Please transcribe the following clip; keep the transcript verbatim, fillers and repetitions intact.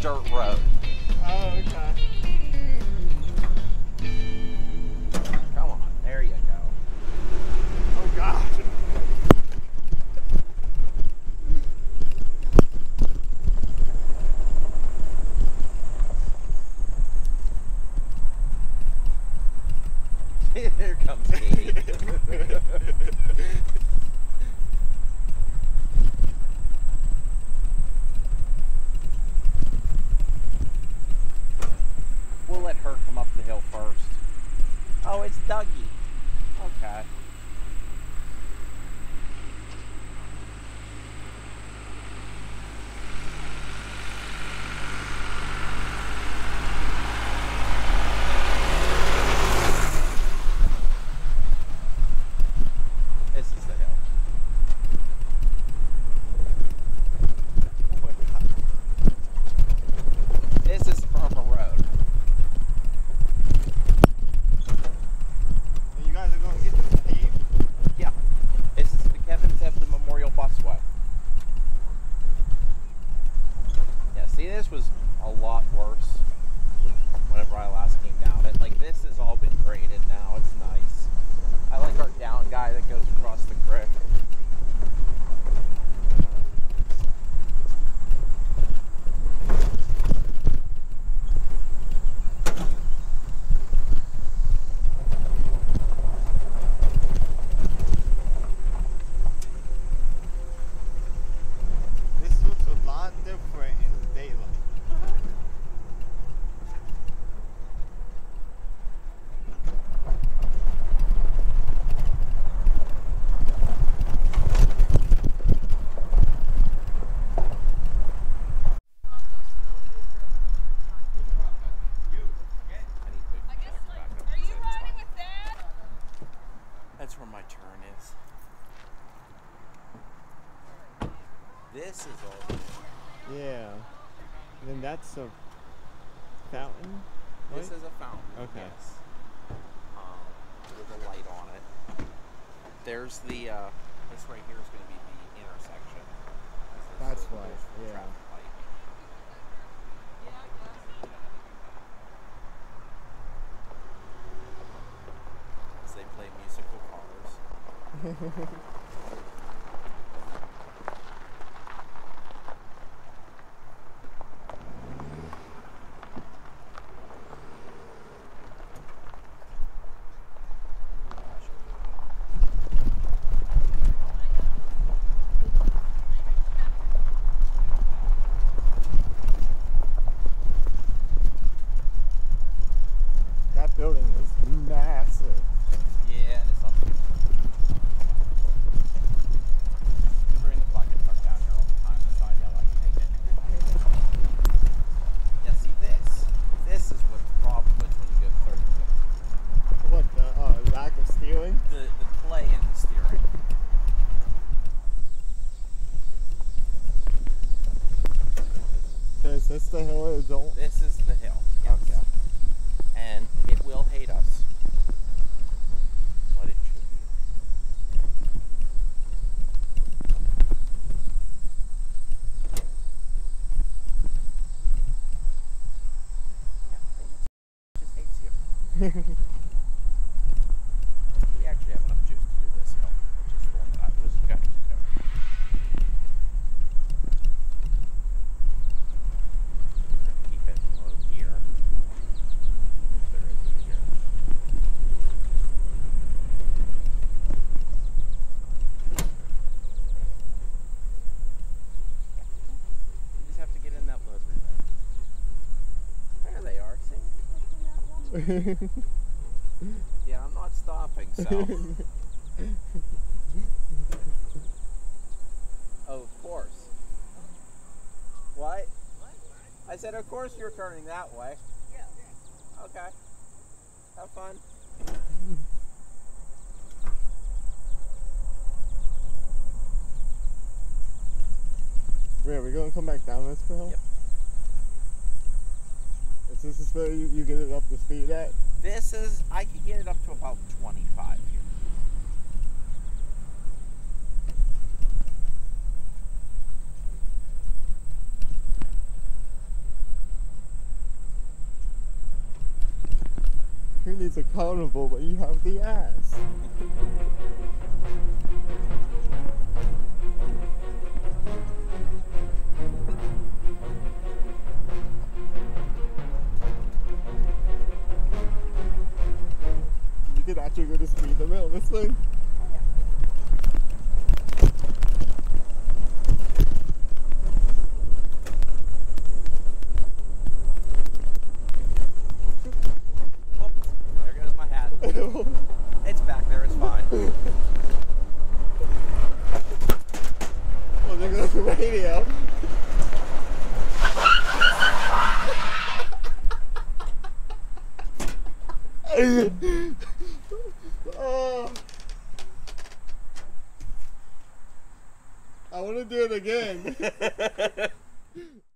dirt road. Oh, okay. Come on, there you go. Oh, God. Here comes Katie. We'll let her come up the hill first. Oh, it's Dougie. Okay. This is the hill. Oh my God. This is Farmer Road. You guys are going to get this paved? Yeah. This is the Kevin Zeppelin Memorial Busway. Yeah, see, this was a lot worse whenever I last came down it. Like, this has all been graded now. It's nice. I like our down guy that goes across the creek. This looks a lot different in the daylight. That's where my turn is. This is all. Yeah. And then that's a fountain? This right? is a fountain. Okay. Yes. Um, with a light on it. There's the. Uh, this right here is going to be the intersection. This is That's the- right, there's the yeah. traffic light. As they play musical cars. That building is massive. Yeah, and it's up here. We bring the bucket truck down here all the time. That's how I like to make it. Yeah, see this? This is what the problem is when you go thirty-two. What, the uh, lack of steering? The, the play in the steering. So is this the hill it don't? This is the hill. Yes. Okay. And it will hate us. But it should be. Yeah, it just hates you. We actually have enough juice to do this hill, which is the one that I was going to do. We're going to keep it low gear. If there is a gear. You just have to get in that load relay. There they are. See? Yeah, I'm not stopping, so. Oh, of course. What? I said, of course you're turning that way. Yeah. Okay. Have fun. Wait, are we going to come back down this hill? Yep. Is this the speed you, you get it up to speed at? This is, I can get it up to about twenty-five here. is accountable, but you have the ass. You could actually go to speed limit on this thing. There goes my hat. It's back there, it's fine. Oh, there goes the radio. Oh. I want to do it again.